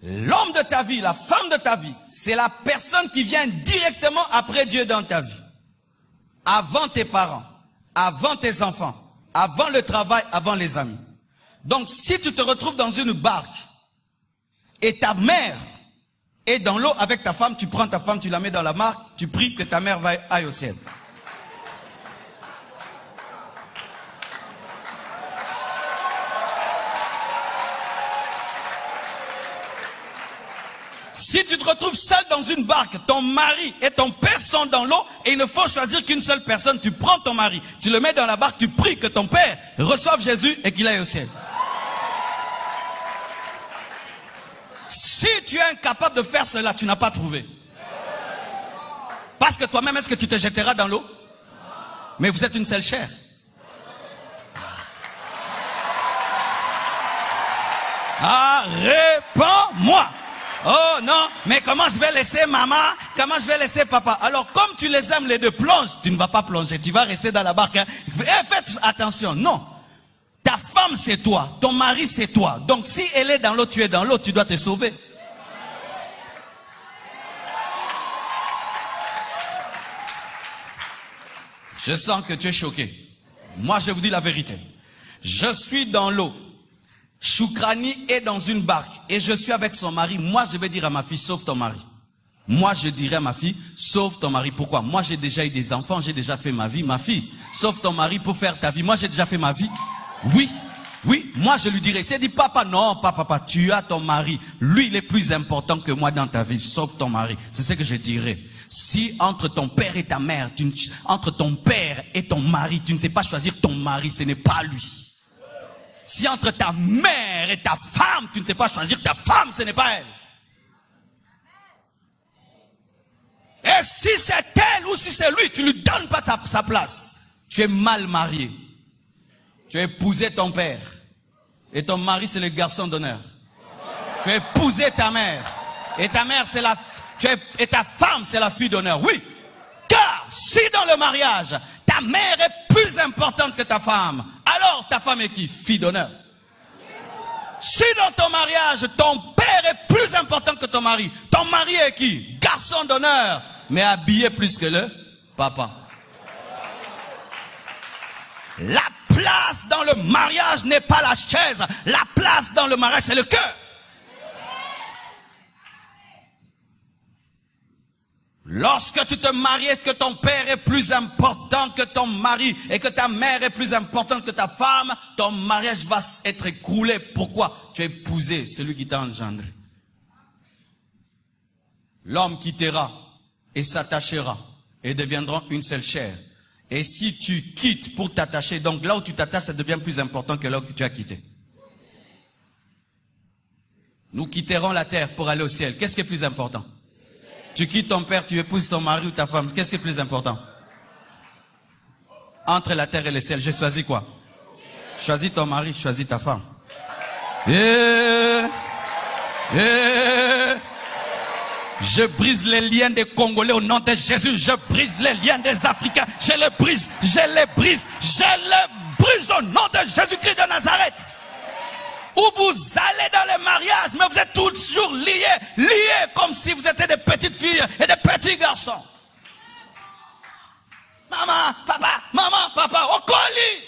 L'homme de ta vie, la femme de ta vie, c'est la personne qui vient directement après Dieu dans ta vie. Avant tes parents, avant tes enfants, avant le travail, avant les amis. Donc si tu te retrouves dans une barque et ta mère est dans l'eau avec ta femme, tu prends ta femme, tu la mets dans la barque, tu pries que ta mère aille au ciel. Si tu te retrouves seul dans une barque, ton mari et ton père sont dans l'eau et il ne faut choisir qu'une seule personne, tu prends ton mari, tu le mets dans la barque, tu pries que ton père reçoive Jésus et qu'il aille au ciel. Si tu es incapable de faire cela, tu n'as pas trouvé. Parce que toi-même, est-ce que tu te jetteras dans l'eau? Mais vous êtes une seule chair. Ah, réponds-moi. Oh non, mais comment je vais laisser maman? Comment je vais laisser papa? Alors comme tu les aimes les deux, plonge. Tu ne vas pas plonger, tu vas rester dans la barque. Hein. Faites attention, non. Ta femme c'est toi, ton mari c'est toi. Donc si elle est dans l'eau, tu es dans l'eau, tu dois te sauver. Je sens que tu es choqué. Moi je vous dis la vérité. Je suis dans l'eau. Choukrani est dans une barque et je suis avec son mari. Moi, je vais dire à ma fille, sauve ton mari. Moi, je dirais à ma fille, sauve ton mari. Pourquoi? Moi, j'ai déjà eu des enfants, j'ai déjà fait ma vie. Ma fille, sauve ton mari pour faire ta vie. Moi, j'ai déjà fait ma vie. Oui, oui. Moi, je lui dirais, c'est dit, papa, non, papa, tu as ton mari. Lui, il est plus important que moi dans ta vie. Sauve ton mari. C'est ce que je dirais. Si entre ton père et ta mère, entre ton père et ton mari, tu ne sais pas choisir ton mari, ce n'est pas lui. Si entre ta mère et ta femme, tu ne sais pas choisir ta femme, ce n'est pas elle. Et si c'est elle ou si c'est lui, tu ne lui donnes pas sa place. Tu es mal marié. Tu as épousé ton père. Et ton mari, c'est le garçon d'honneur. Tu as épousé ta mère. Et ta mère, c'est et ta femme, c'est la fille d'honneur. Oui. Car si dans le mariage, ta mère est plus importante que ta femme, alors ta femme est qui? Fille d'honneur. Si dans ton mariage, ton père est plus important que ton mari est qui? Garçon d'honneur, mais habillé plus que le papa. La place dans le mariage n'est pas la chaise. La place dans le mariage, c'est le cœur. Lorsque tu te maries et que ton père est plus important que ton mari et que ta mère est plus importante que ta femme, ton mariage va être écroulé. Pourquoi? Tu as épousé celui qui t'a engendré. L'homme quittera et s'attachera et deviendront une seule chair. Et si tu quittes pour t'attacher, donc là où tu t'attaches, ça devient plus important que là où tu as quitté. Nous quitterons la terre pour aller au ciel. Qu'est-ce qui est plus important? Tu quittes ton père, tu épouses ton mari ou ta femme. Qu'est-ce qui est plus important? Entre la terre et le ciel, j'ai choisi quoi? Choisis ton mari, choisis ta femme. Je brise les liens des Congolais au nom de Jésus. Je brise les liens des Africains. Je les brise au nom de Jésus-Christ de Nazareth. Où vous allez dans le mariage, mais vous êtes toujours liés comme si vous étiez des petites filles et des petits garçons. Maman, papa, au colis.